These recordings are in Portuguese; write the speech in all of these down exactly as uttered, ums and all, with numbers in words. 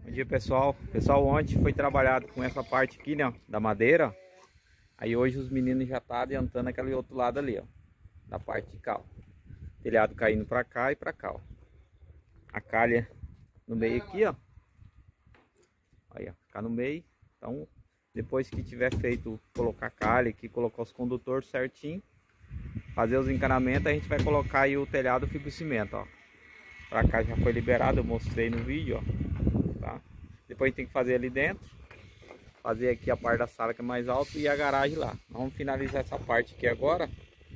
Bom dia, pessoal. Pessoal, ontem foi trabalhado com essa parte aqui, né, da madeira. Aí hoje os meninos já estão adiantando aquele outro lado ali, ó, da parte de cá, ó. Telhado caindo para cá e para cá, ó. A calha no meio aqui, ó. Aí, ó, ficar no meio. Então, depois que tiver feito, colocar a calha aqui, colocar os condutores certinho, fazer os encanamentos, a gente vai colocar aí o telhado fibrocimento, ó. Para cá já foi liberado, eu mostrei no vídeo, ó. Tá? Depois a gente tem que fazer ali dentro, fazer aqui a parte da sala que é mais alta e a garagem lá. Vamos finalizar essa parte aqui agora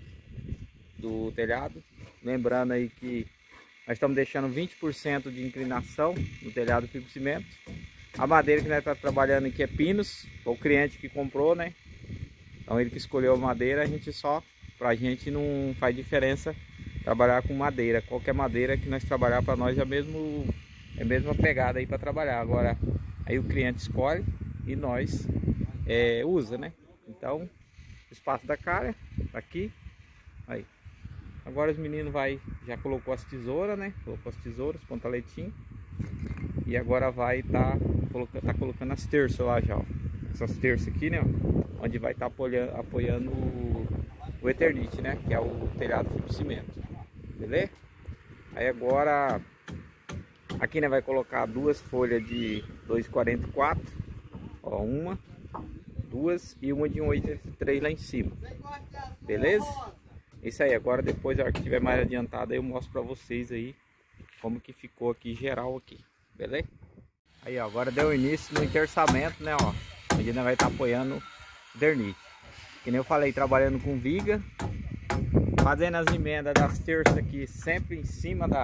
do telhado. Lembrando aí que nós estamos deixando vinte por cento de inclinação no telhado fibrocimento. A madeira que nós estamos trabalhando aqui é pinos, foi o cliente que comprou, né? Então ele que escolheu a madeira, a gente só, pra gente não faz diferença trabalhar com madeira. Qualquer madeira que nós trabalhar para nós é mesmo é a mesma pegada aí para trabalhar. Agora aí o cliente escolhe e nós é, usa, né? Então espaço da cara tá aqui. Aí agora os meninos vai já colocou as tesouras, né? Colocou as tesouras, pontaletinho. E agora vai estar tá colocando, tá colocando as terças lá já, ó. Essas terças aqui, né, ó, onde vai estar tá apoiando, apoiando o, o Eternit, né, que é o telhado fibrocimento, beleza? Aí agora aqui, né, vai colocar duas folhas de dois e quarenta e quatro, ó, uma, duas e uma de um e oitenta e três lá em cima, beleza? Isso aí. Agora depois, a hora que tiver mais adiantado, aí eu mostro pra vocês aí como que ficou aqui geral aqui, beleza? Aí, ó, agora deu início no enterçamento, né, ó. A gente vai estar tá apoiando o Eternit. Que nem eu falei, trabalhando com viga, fazendo as emendas das terças aqui sempre em cima da,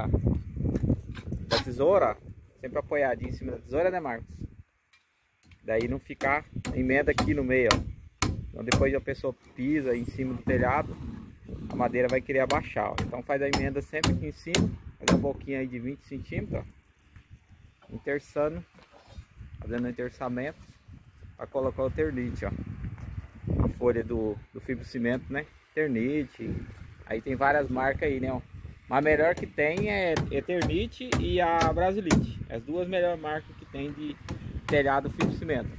da tesoura, sempre apoiadinho em cima da tesoura, né, Marcos? Daí não ficar emenda aqui no meio, ó. Então depois a pessoa pisa em cima do telhado, a madeira vai querer abaixar, ó. Então faz a emenda sempre aqui em cima, faz uma boquinha aí de vinte centímetros, ó. Enterçando, fazendo o enterçamento para colocar o Eternit, ó. A folha do, do fibrocimento, né? Eternit. Aí tem várias marcas aí, né? Ó. Mas a melhor que tem é Eternit e a Brasilite. As duas melhores marcas que tem de telhado fibrocimento.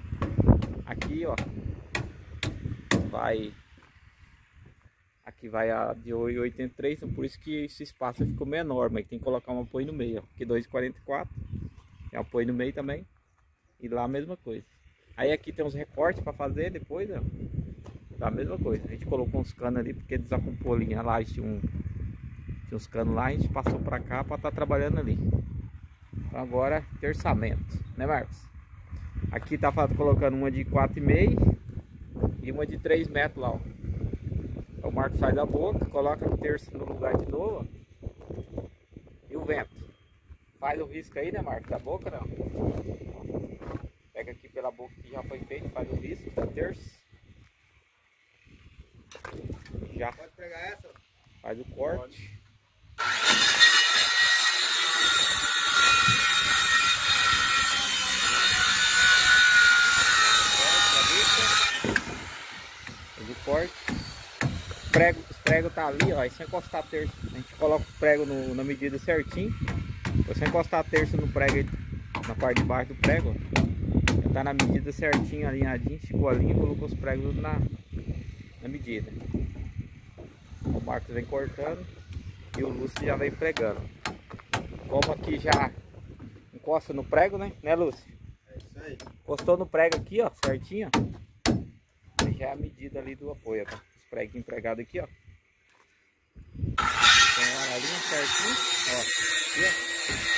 Aqui, ó, vai aqui vai a de oitenta e três, então por isso que esse espaço ficou menor, mas tem que colocar um apoio no meio, ó. Aqui dois e quarenta e quatro. Tem apoio no meio também. E lá a mesma coisa. Aí aqui tem uns recortes para fazer depois, ó. Tá a mesma coisa. A gente colocou uns canos ali porque desacompou a linha lá. Tinha, um, tinha uns canos lá, a gente passou para cá para estar tá trabalhando ali. Então agora, terçamento, né, Marcos? Aqui tá colocando uma de quatro e meio e uma de três metros lá, ó. Então o Marcos faz a boca, coloca o terço no lugar de novo, ó. E o vento. Faz o risco aí, né, Marcos? Da boca, não. Pega aqui pela boca que já foi feito, faz o risco da terça. Já. Pode pegar essa? Faz o corte. Faz o corte. Os pregos, os pregos tá ali, ó. Aí se encostar a terça, a gente coloca os pregos no, na medida certinho. Se você encostar a terça no prego, na parte de baixo do prego, já tá na medida certinho, alinhadinho, ficou a linha e colocou os pregos na, na medida. O Marcos vem cortando e o Lúcio já vem pregando. Como aqui já encosta no prego, né, né, Lúcio? É isso aí. Encostou no prego aqui, ó, certinho, ó. Já é a medida ali do apoio, ó. Os pregos empregados aqui, ó. Tem uma linha certinho, ó. Aqui, ó.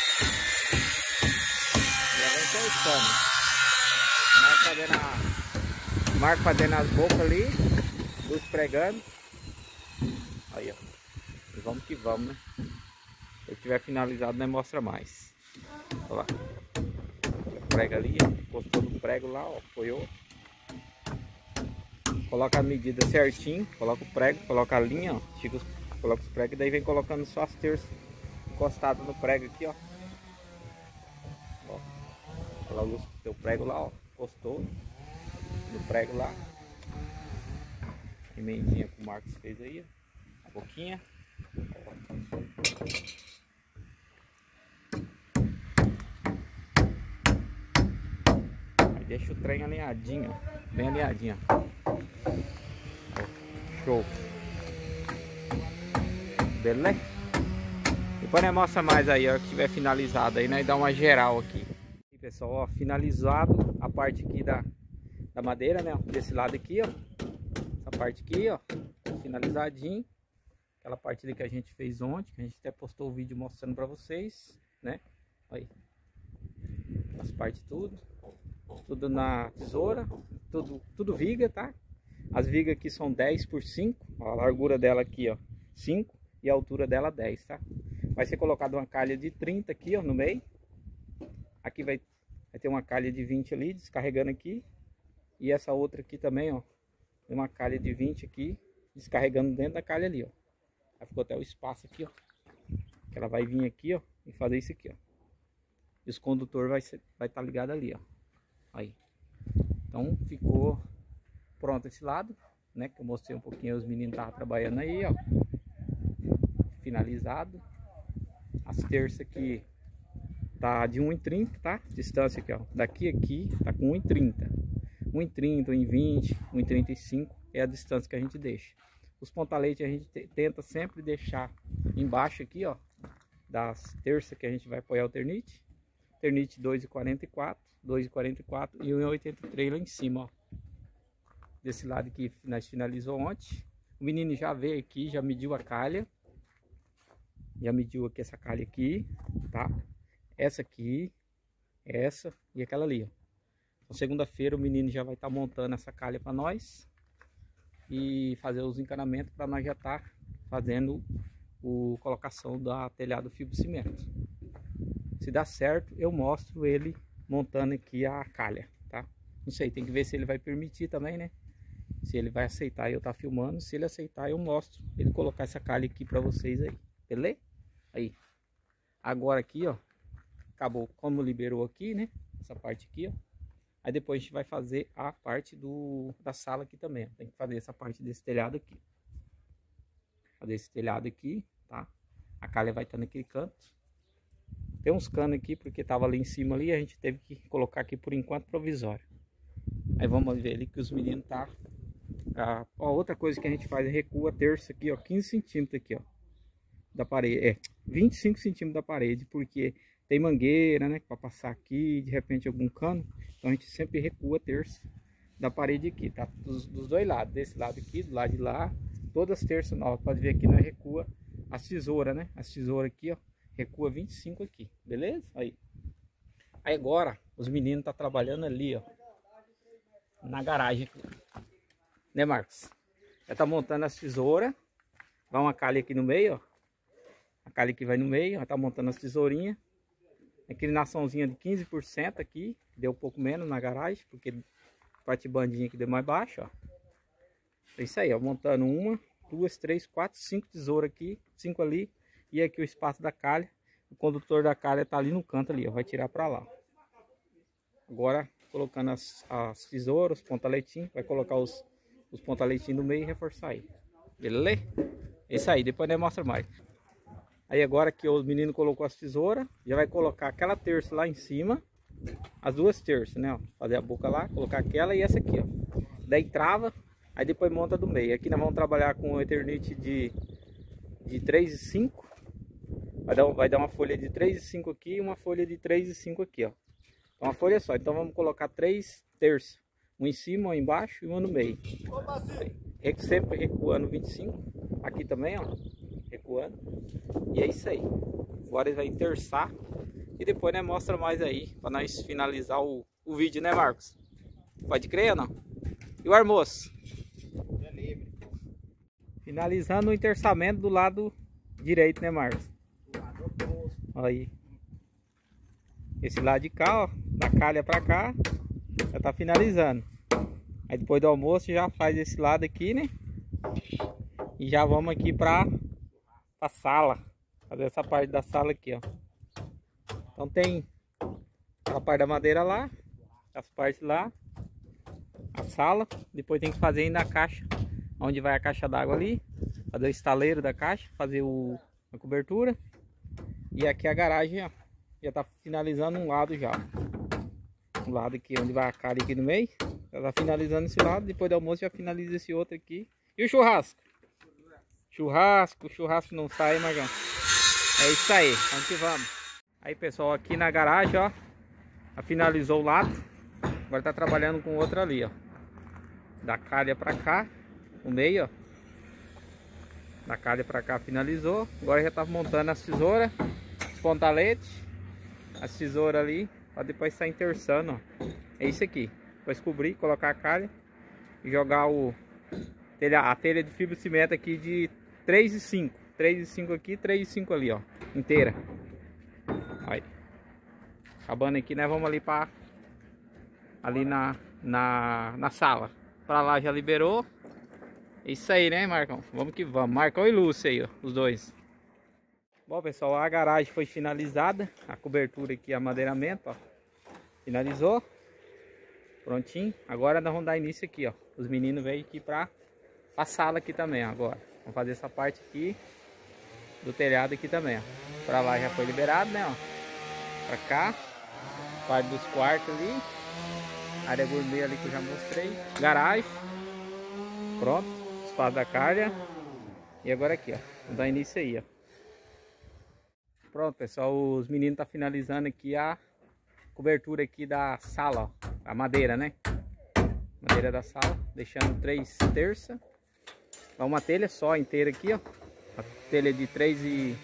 Já vem cortando. Marco fazendo, a... Marco fazendo as bocas ali, Luz pregando. Aí, ó. E vamos que vamos, né? Se eu tiver finalizado, né, mostra mais. Olha lá. Prega ali, ó. Encostou no prego lá, ó. Apoiou. Coloca a medida certinho. Coloca o prego, coloca a linha, ó. Estica os... Coloca os pregos e daí vem colocando só as terças encostadas no prego aqui, ó. Ó. Olha lá o teu prego lá, ó. Encostou no prego lá. Emendinha que o Marcos fez aí, ó. A boquinha. Ó. deixa o trem alinhadinho, ó. Bem alinhadinho, ó. Show. Beleza? Depois nós mostra mais aí, ó, que tiver finalizado aí, né? E dá uma geral aqui. E, pessoal, ó, finalizado a parte aqui da, da madeira, né? Desse lado aqui, ó. Essa parte aqui, ó. Finalizadinho. Aquela parte ali que a gente fez ontem, que a gente até postou o vídeo mostrando pra vocês, né? Aí. As partes tudo. Tudo na tesoura. Tudo, tudo viga, tá? As vigas aqui são dez por cinco. Ó, a largura dela aqui, ó, cinco. E a altura dela dez, tá? Vai ser colocada uma calha de trinta aqui, ó, no meio. Aqui vai, vai ter uma calha de vinte ali, descarregando aqui. E essa outra aqui também, ó. Tem uma calha de vinte aqui, descarregando dentro da calha ali, ó. Aí ficou até o espaço aqui, ó. Que ela vai vir aqui, ó, e fazer isso aqui, ó. E os condutores vai estar vai tá ligado ali, ó. Aí. Então ficou pronto esse lado, né? Que eu mostrei um pouquinho, os meninos estavam trabalhando aí, ó. Finalizado. As terças aqui tá de um e trinta, tá? Distância aqui, ó. Daqui aqui tá com um e trinta. um e trinta, um e vinte, um e trinta e cinco é a distância que a gente deixa. Os pontaletes a gente tenta sempre deixar embaixo aqui, ó, das terças que a gente vai apoiar o ternite. Ternite dois e quarenta e quatro, dois e quarenta e quatro e um e oitenta e três lá em cima, ó. Desse lado aqui nós finalizou ontem. O menino já veio aqui, já mediu a calha. Já mediu aqui essa calha aqui, tá? Essa aqui, essa e aquela ali, ó. Então, segunda-feira o menino já vai estar tá montando essa calha para nós e fazer os encanamentos para nós já estar tá fazendo a colocação da telhado fibrocimento. Se dá certo, eu mostro ele montando aqui a calha, tá? Não sei, tem que ver se ele vai permitir também, né? Se ele vai aceitar eu tá filmando, se ele aceitar eu mostro ele colocar essa calha aqui para vocês aí. Beleza? Aí. Agora aqui, ó. Acabou como liberou aqui, né? Essa parte aqui, ó. Aí depois a gente vai fazer a parte do, da sala aqui também. Ó. Tem que fazer essa parte desse telhado aqui. Fazer esse telhado aqui, tá? A calha vai estar naquele canto. Tem uns canos aqui, porque tava ali em cima ali. A gente teve que colocar aqui por enquanto provisório. Aí vamos ver ali que os meninos tá... Ah, ó, outra coisa que a gente faz é recua a terça aqui, ó. quinze centímetros aqui, ó. Da parede, é vinte e cinco centímetros da parede, porque tem mangueira, né, para passar aqui, de repente algum cano, então a gente sempre recua a terça da parede aqui, tá? Dos, dos dois lados, desse lado aqui, do lado de lá, todas as terças novas, pode ver aqui, nós recua as tesouras, né, as tesouras aqui, ó, recua vinte e cinco aqui, beleza? Aí, aí agora, os meninos tá trabalhando ali, ó, na garagem aqui, né, Marcos? Já tá montando as tesouras, vai uma calha aqui no meio, ó. A calha que vai no meio, já tá montando as tesourinhas. Inclinaçãozinha de quinze por cento aqui. Deu um pouco menos na garagem, porque a parte bandinha aqui deu mais baixa, ó. É isso aí, ó. Montando uma, duas, três, quatro, cinco tesouras aqui. Cinco ali. E aqui o espaço da calha. O condutor da calha tá ali no canto ali, ó. Vai tirar pra lá. Agora, colocando as, as tesouras, os pontaletinhos. Vai colocar os, os pontaletinhos no meio e reforçar aí. Beleza? É isso aí, depois nós mostra mais. Aí agora que o menino colocou as tesouras, já vai colocar aquela terça lá em cima, as duas terças, né, ó, fazer a boca lá, colocar aquela e essa aqui, ó. Daí trava, aí depois monta do meio. Aqui nós vamos trabalhar com o Eternite de, de três e cinco, vai dar, vai dar uma folha de três e cinco aqui e uma folha de três e cinco aqui, ó. Então uma folha só, então vamos colocar três terças, um em cima, um embaixo e uma no meio. Aí, sempre recuando vinte e cinco, aqui também, ó. Recuando. E é isso aí. Agora ele vai terçar. E depois né, mostra mais aí. Para nós finalizar o, o vídeo, né, Marcos? Pode crer ou não? E o almoço? É livre. Finalizando o enterçamento do lado direito, né, Marcos? Do lado oposto. Aí. Esse lado de cá, ó. Da calha pra cá. Já tá finalizando. Aí depois do almoço já faz esse lado aqui, né? E já vamos aqui pra... a sala, fazer essa parte da sala aqui, ó. Então tem a parte da madeira lá, as partes lá, a sala, depois tem que fazer ainda a caixa, onde vai a caixa d'água ali, fazer o estaleiro da caixa, fazer o, a cobertura. E aqui a garagem, ó, já tá finalizando um lado já. O lado aqui onde vai a calha aqui no meio. Já tá finalizando esse lado. Depois do almoço já finaliza esse outro aqui. E o churrasco? Churrasco, churrasco não sai, Marcão. É isso aí, vamos que vamos. Aí pessoal, aqui na garagem, ó. Já finalizou o lado. Agora tá trabalhando com outro ali, ó. Da calha pra cá, o meio, ó. Da calha pra cá finalizou. Agora já tá montando as tesouras, os pontaletes, as tesouras ali, pra depois estar enterçando, ó. É isso aqui. Depois cobrir, colocar a calha e jogar o telha, a telha de fibra de cimento aqui de três e cinco. três e cinco aqui, três e cinco ali, ó. Inteira. Aí. Acabando aqui, né? Vamos ali pra ali na, na, na sala. Pra lá já liberou. Isso aí, né, Marcão? Vamos que vamos. Marcão e Lúcia aí, ó, os dois. Bom, pessoal, a garagem foi finalizada. A cobertura aqui, amadeiramento, ó. Finalizou. Prontinho. Agora nós vamos dar início aqui, ó. Os meninos veio aqui pra a sala aqui também, ó, agora. Vamos fazer essa parte aqui do telhado aqui também, ó. Pra lá já foi liberado, né, ó. Pra cá. Parte dos quartos ali. Área gourmet ali que eu já mostrei. Garagem. Pronto. Espaço da calha. E agora aqui, ó. Vamos dar início aí, ó. Pronto, pessoal. Os meninos estão tá finalizando aqui a cobertura aqui da sala, ó. A madeira, né? Madeira da sala. Deixando três terças. Uma telha só inteira aqui, ó. Uma telha de três e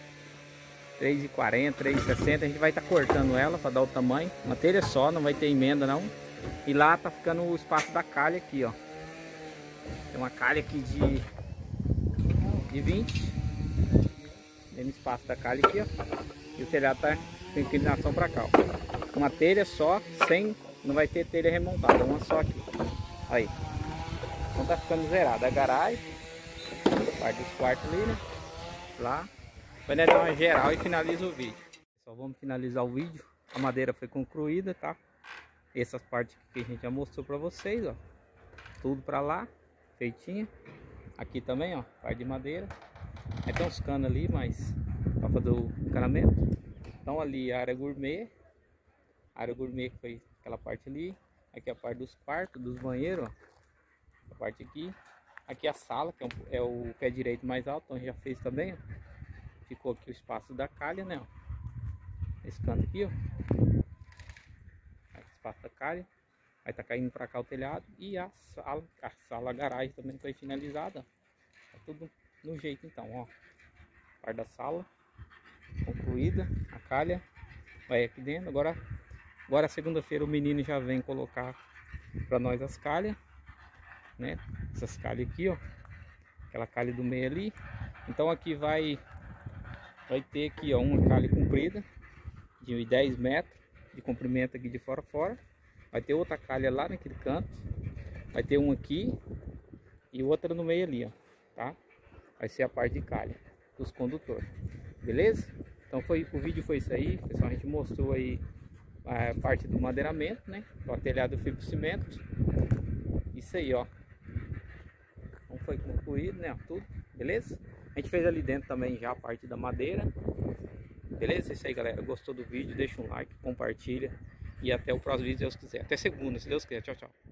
quarenta, três e sessenta. A gente vai estar tá cortando ela para dar o tamanho. Uma telha só, não vai ter emenda não. E lá tá ficando o espaço da calha aqui, ó. Tem uma calha aqui de, de vinte. Tem o espaço da calha aqui, ó. E o telhado tá com inclinação para cá, ó. Uma telha só, sem, não vai ter telha remontada, uma só aqui. Aí. Então tá ficando zerado. A garagem, parte dos quartos ali, né? Lá. Vai dar uma geral e finaliza o vídeo. Só vamos finalizar o vídeo. A madeira foi concluída, tá? Essas partes que a gente já mostrou pra vocês, ó. Tudo pra lá, feitinha. Aqui também, ó, parte de madeira. Aí tem uns canos ali, mas pra fazer o encanamento. Então ali a área gourmet. A área gourmet que foi aquela parte ali. Aqui a parte dos quartos, dos banheiros, ó. A parte aqui. Aqui a sala, que é, um, é o pé direito mais alto, então a gente já fez também, ó. Ficou aqui o espaço da calha, né, ó. Esse canto aqui, ó. Aqui, espaço da calha. Aí tá caindo pra cá o telhado. E a sala, a sala, a garagem também foi finalizada. Tá tudo no jeito então, ó. Parte da sala concluída. A calha vai aqui dentro. Agora, agora segunda-feira o menino já vem colocar pra nós as calhas, né? Essas calhas aqui, ó. Aquela calha do meio ali. Então aqui vai vai ter aqui, ó, uma calha comprida de dez metros de comprimento aqui de fora a fora. Vai ter outra calha lá naquele canto. Vai ter uma aqui e outra no meio ali, ó, tá? Vai ser a parte de calha dos condutores. Beleza? Então foi, o vídeo foi isso aí, pessoal. A gente mostrou aí a parte do madeiramento, né? O telhado fibra de cimento. Isso aí, ó. Então foi concluído, né? Tudo, beleza? A gente fez ali dentro também já a parte da madeira. Beleza? É isso aí, galera. Gostou do vídeo? Deixa um like, compartilha. E até o próximo vídeo, se Deus quiser. Até segunda, se Deus quiser. Tchau, tchau.